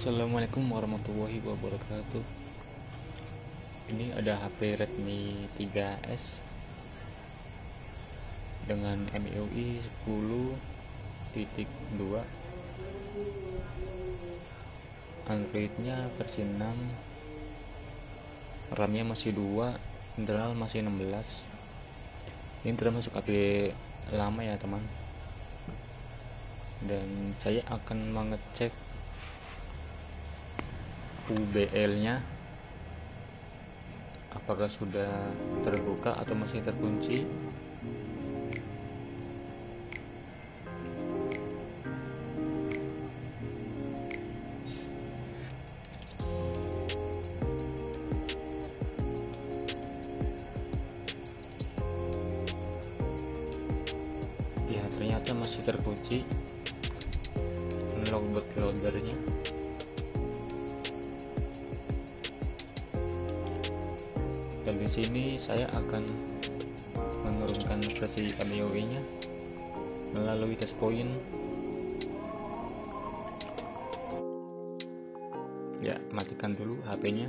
Assalamualaikum warahmatullahi wabarakatuh. Ini ada HP Redmi 3S dengan MIUI 10.2, Androidnya versi 6, RAM-nya masih 2, internal masih 16. Ini termasuk HP lama ya teman, dan saya akan mengecek UBL-nya apakah sudah terbuka atau masih terkunci. Ya, ternyata masih terkunci. Unlock bootloader-nya. Dan di sini saya akan menurunkan versi MIUI-nya melalui test point. Ya, matikan dulu HP-nya.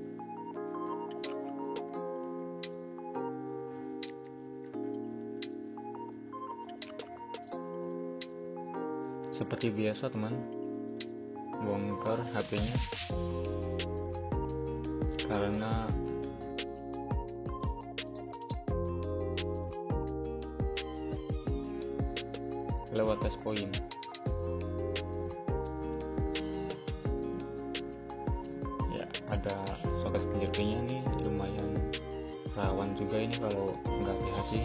Seperti biasa teman, bongkar HP-nya karena lewat test point. Ya, ada soket penjerpinya nih, lumayan rawan juga ini kalau nggak hati-hati.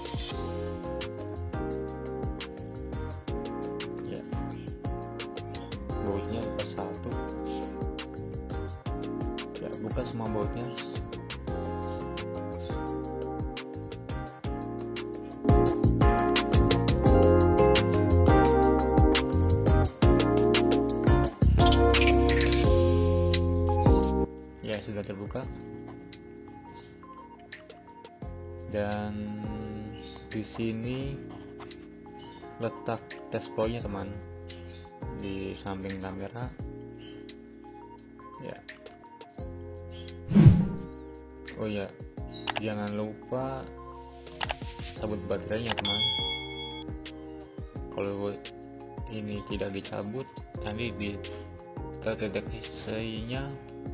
Ya, bautnya lepas satu. Ya, buka semua bautnya. Ya, sudah terbuka. Dan di sini letak test point-nya teman, di samping kamera. Ya. Oh ya, jangan lupa cabut baterainya teman. Kalau ini tidak dicabut, nanti di terdeteksinya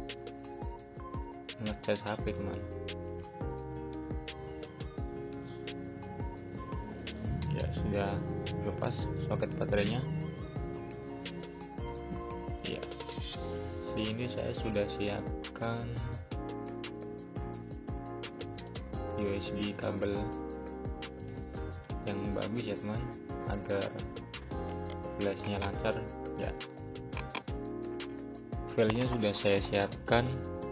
ngecas HP teman. Ya, sudah lepas soket baterainya. Ya, sini saya sudah siapkan USB kabel yang bagus ya teman, agar flashnya lancar. Ya, filenya sudah saya siapkan.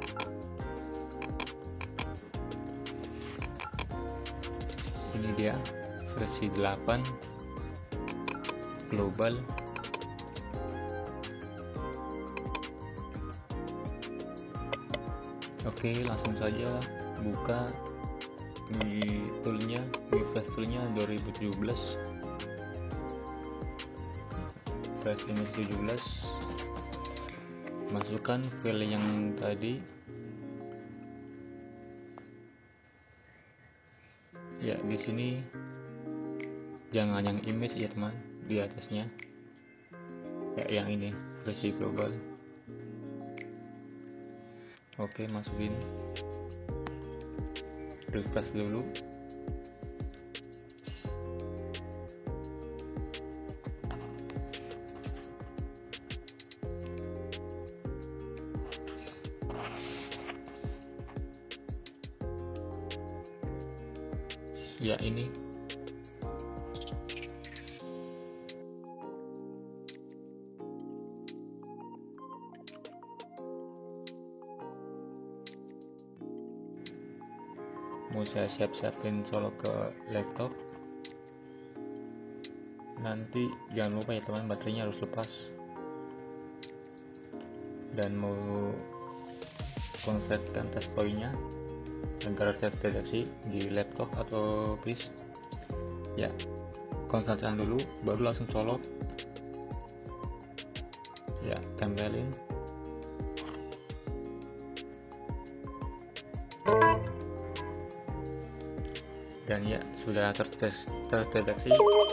Ini dia versi 8 global. Oke, langsung saja buka di toolnya, di flash toolnya 2017 versi 17. Masukkan file yang tadi. Ya, di sini jangan yang image ya teman, di atasnya. Ya, yang ini versi global. Oke, masukin. Refresh dulu. Ya, ini mau saya siapin colok ke laptop. Nanti jangan lupa ya teman, baterainya harus lepas. Dan mau konsepkan test point-nya agar terdeteksi di laptop atau PC. Ya, konsentrasi dulu baru langsung colok. Ya, tempelin. Dan ya, sudah terdeteksi.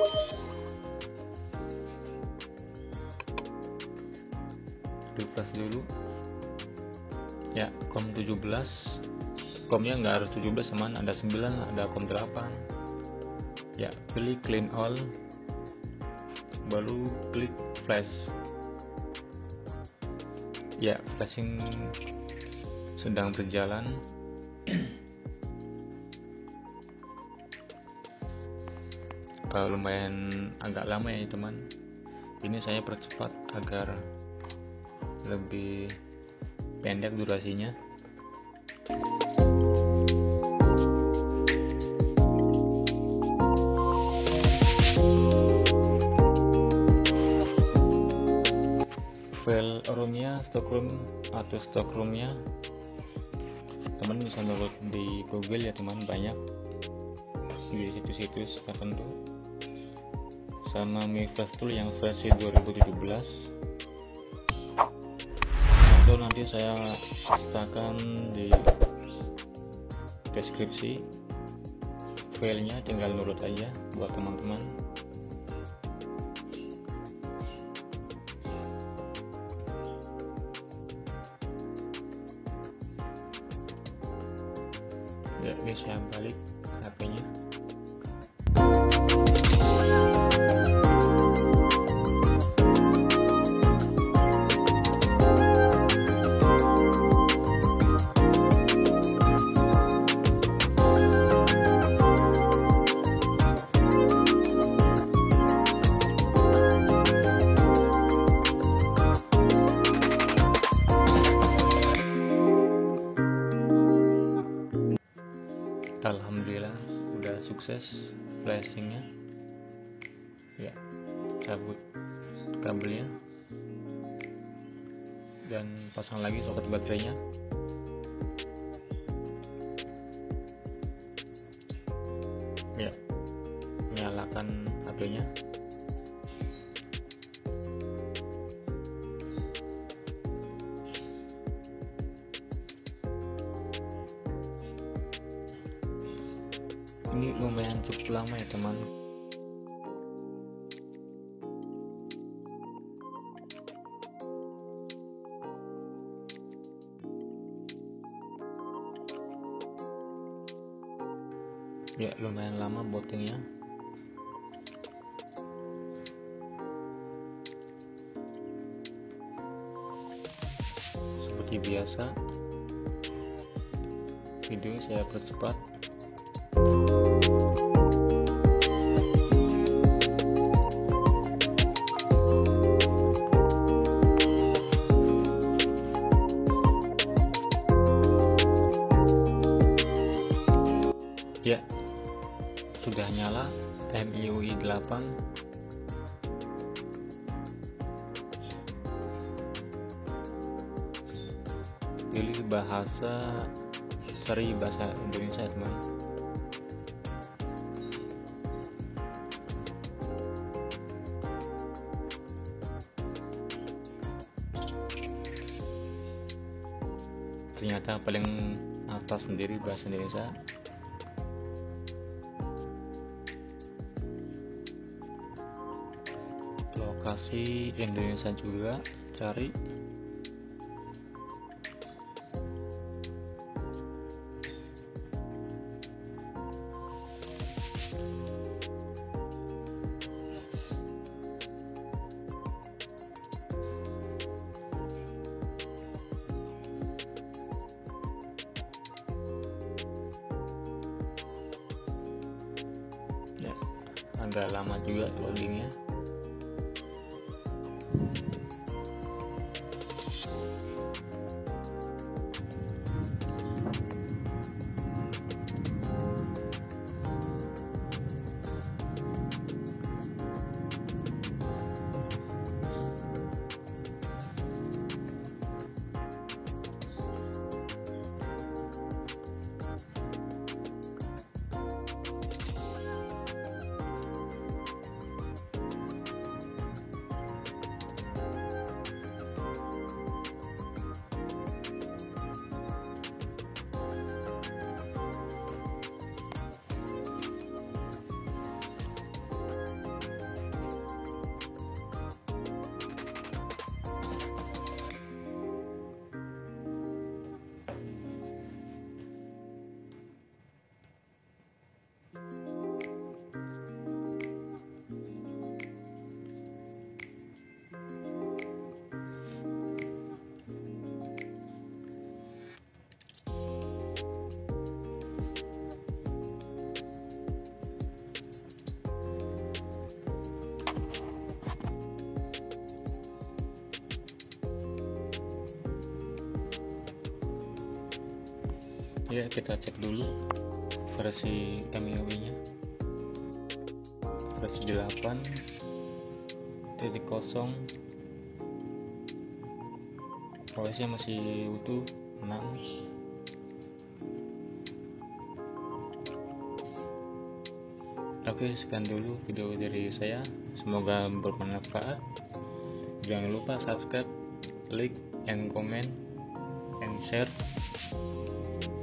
Refresh dulu ya. COM 17, COM-nya nggak harus 17 teman, ada 9, ada COM 8 ya. Pilih clean all, baru klik flash ya. Flashing sedang berjalan. Lumayan agak lama ya teman, ini saya percepat agar lebih pendek durasinya. File ROM-nya, stockroom atau stockroom-nya teman bisa download di Google ya teman, banyak di situs-situs tertentu. Sama Mi Flash Tool yang versi 2017, atau nanti saya sertakan di deskripsi. Filenya tinggal download aja buat teman-teman. Ya, ini saya balik HP-nya. Alhamdulillah udah sukses flashingnya ya. Cabut kabelnya dan pasang lagi soket baterainya. Ya, nyalakan HP-nya. Ini lumayan cukup lama ya teman. Ya, lumayan lama bootingnya. Seperti biasa, video saya percepat. Ya, sudah nyala MIUI 8. Pilih bahasa, cari bahasa Indonesia teman. Ternyata paling atas sendiri bahasa Indonesia. Lokasi Indonesia juga cari. Ya, agak lama juga loadingnya. Ya, kita cek dulu versi MIUI nya, versi 8.0. OS nya masih utuh 6. Oke, sekian dulu video dari saya, semoga bermanfaat. Jangan lupa subscribe, like, and comment, and share.